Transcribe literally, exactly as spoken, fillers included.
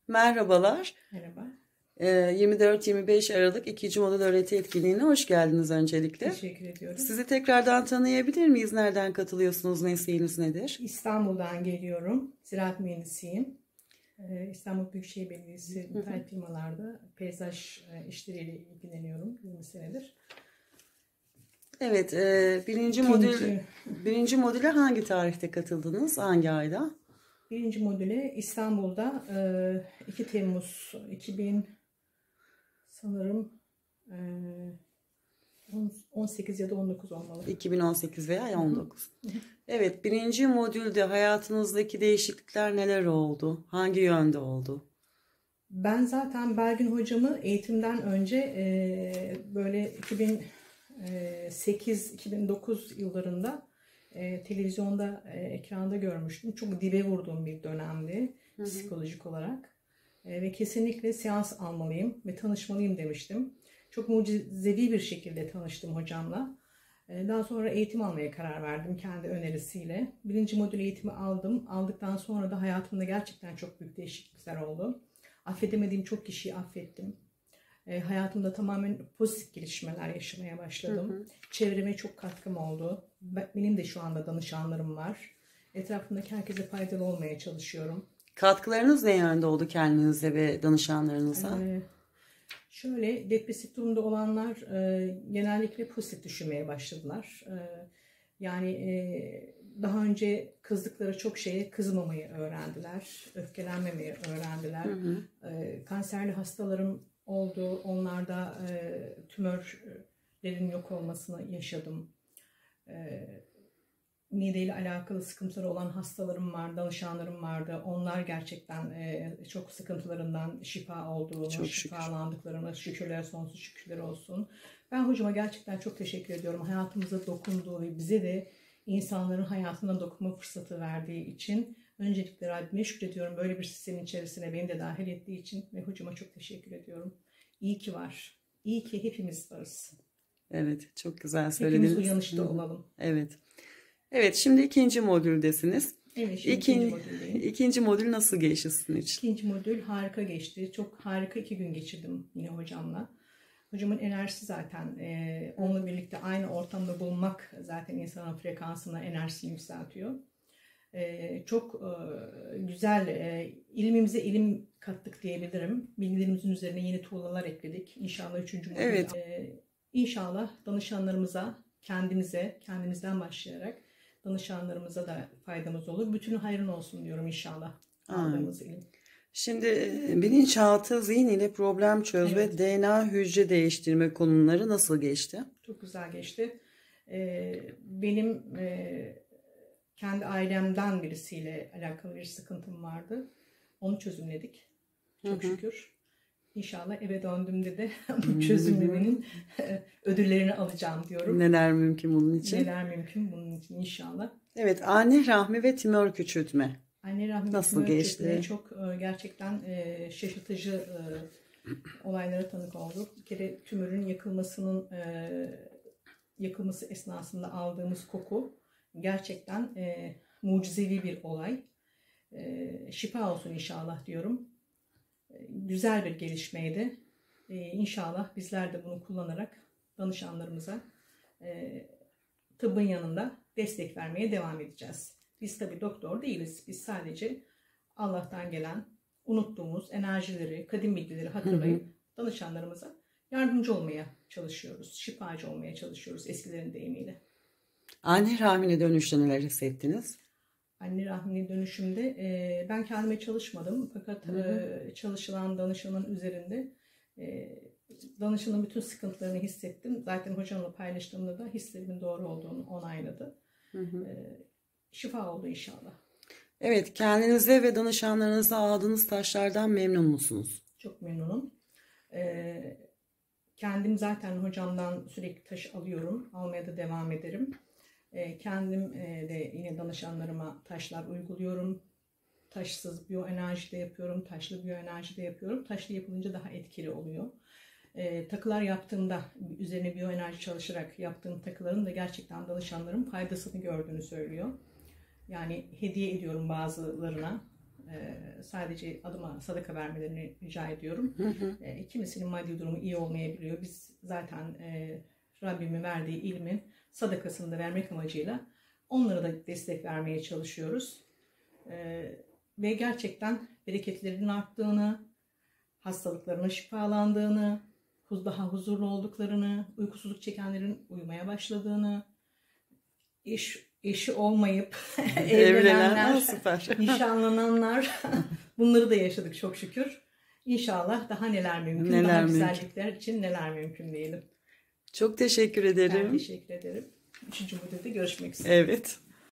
Merhabalar. Merhaba. yirmi dört yirmi beş Aralık ikinci modül öğreti etkinliğine hoş geldiniz öncelikle. Teşekkür ediyorum. Sizi tekrardan tanıyabilir miyiz? Nereden katılıyorsunuz? Mesleğiniz nedir? İstanbul'dan geliyorum. Ziraat mühendisiyim. İstanbul Büyükşehir Belediyesi müteahhit firmalarda peyzaj işleriyle ilgileniyorum yirmi senedir. Evet, e, birinci İkinci, modül birinci modüle hangi tarihte katıldınız? Hangi ayda? Birinci modüle İstanbul'da iki Temmuz iki bin sanırım on sekiz ya da on dokuz olmalı. iki bin on sekiz veya on dokuz. Evet, birinci modülde hayatınızdaki değişiklikler neler oldu? Hangi yönde oldu? Ben zaten Belgin hocamı eğitimden önce e, böyle iki bin sekiz iki bin dokuz yıllarında e, televizyonda, e, ekranda görmüştüm. Çok dibe vurduğum bir dönemdi hı hı. psikolojik olarak. E, ve kesinlikle seans almalıyım ve tanışmalıyım demiştim. Çok mucizevi bir şekilde tanıştım hocamla. E, daha sonra eğitim almaya karar verdim kendi önerisiyle. Birinci modül eğitimi aldım. Aldıktan sonra da hayatımda gerçekten çok büyük değişiklikler oldu. Affedemediğim çok kişiyi affettim. E, hayatımda tamamen pozitif gelişmeler yaşamaya başladım. Hı hı. Çevreme çok katkım oldu. Benim de şu anda danışanlarım var. Etrafımdaki herkese faydalı olmaya çalışıyorum. Katkılarınız ne yönde oldu kendinize ve danışanlarınıza? Ee, şöyle depresif durumda olanlar e, genellikle pozitif düşünmeye başladılar. E, yani e, daha önce kızdıkları çok şeye kızmamayı öğrendiler. Öfkelenmemeyi öğrendiler. Hı hı. E, kanserli hastalarım oldu. Onlarda e, tümörlerin yok olmasını yaşadım. E, mideyle alakalı sıkıntıları olan hastalarım var, danışanlarım vardı. Onlar gerçekten e, çok sıkıntılarından şifa olduğunu, çok şifalandıklarına şükürler sonsuz şükürler olsun. Ben hocama gerçekten çok teşekkür ediyorum. Hayatımıza dokunduğu ve bize de insanların hayatına dokunma fırsatı verdiği için. Öncelikle Rabbime şükrediyorum. Böyle bir sistemin içerisine beni de dahil ettiği için ve hocama çok teşekkür ediyorum. İyi ki var. İyi ki hepimiz varız. Evet, çok güzel söylediniz. Hepimiz uyanışta olalım. Evet. Evet, şimdi ikinci modüldesiniz. Evet, şimdi İkin, ikinci modüldeyim. İkinci modül nasıl geçti sizin için? İkinci modül harika geçti. Çok harika iki gün geçirdim yine hocamla. Hocamın enerjisi zaten e, onunla birlikte aynı ortamda bulunmak zaten insanın frekansına, enerjisini yükseltiyor. E, çok e, güzel, e, ilmimize ilim kattık diyebilirim. Bilgilerimizin üzerine yeni tuğlalar ekledik. İnşallah üçüncü modül. Evet. E, inşallah danışanlarımıza, kendimize, kendimizden başlayarak danışanlarımıza da faydamız olur. Bütün hayrın olsun diyorum inşallah. Aldığımız ilim. Şimdi bilinçaltı zihin ile problem çözme, evet. D N A hücre değiştirme konuları nasıl geçti? Çok güzel geçti. Ee, benim e, kendi ailemden birisiyle alakalı bir sıkıntım vardı. Onu çözümledik. Çok hı hı. şükür. İnşallah eve döndüğümde de bu çözümlemenin ödüllerini alacağım diyorum. Neler mümkün bunun için? Neler mümkün bunun için inşallah. Evet, anne rahmi ve tümör küçültme. Anne rahmi nasıl geçti? Çok gerçekten şaşırtıcı olaylara tanık olduk. Bir kere tümörün yakılmasının yakılması esnasında aldığımız koku gerçekten mucizevi bir olay. Şifa olsun inşallah diyorum. Güzel bir gelişmeydi. İnşallah bizler de bunu kullanarak danışanlarımıza tıbbın yanında destek vermeye devam edeceğiz. Biz tabii doktor değiliz. Biz sadece Allah'tan gelen unuttuğumuz enerjileri, kadim bilgileri hatırlayıp hı hı. danışanlarımıza yardımcı olmaya çalışıyoruz. Şifacı olmaya çalışıyoruz eskilerin deyimiyle. Anne rahmine dönüşte neler hissettiniz? Anne rahmine dönüşümde e, ben kendime çalışmadım. Fakat hı hı. E, çalışılan danışanın üzerinde e, danışanın bütün sıkıntılarını hissettim. Zaten hocamla paylaştığımda da hislerimin doğru olduğunu onayladı. Hı hı. E, şifa oldu inşallah. Evet, kendinize ve danışanlarınıza aldığınız taşlardan memnun musunuz? Çok memnunum. E, kendim zaten hocamdan sürekli taş alıyorum. Almaya da devam ederim. E, kendim e, de yine danışanlarıma taşlar uyguluyorum. Taşsız biyoenerji de yapıyorum. Taşlı biyoenerji de yapıyorum. Taşlı yapılınca daha etkili oluyor. E, takılar yaptığımda üzerine biyoenerji çalışarak yaptığım takıların da gerçekten danışanlarım faydasını gördüğünü söylüyor. Yani hediye ediyorum bazılarına. Ee, sadece adıma sadaka vermelerini rica ediyorum. Hı hı. Ee, kimisinin maddi durumu iyi olmayabiliyor. Biz zaten e, Rabbimin verdiği ilmin sadakasını da vermek amacıyla onlara da destek vermeye çalışıyoruz. Ee, ve gerçekten bereketlerinin arttığını, hastalıklarına şifalandığını, daha huzurlu olduklarını, uykusuzluk çekenlerin uyumaya başladığını, iş eşi olmayıp evlenenler, süper. nişanlananlar, bunları da yaşadık çok şükür. İnşallah daha neler mümkün, Neler daha mümkün. güzellikler için neler mümkün diyelim. Çok teşekkür ederim. Ben teşekkür ederim. Üçüncü modülde görüşmek üzere. Evet.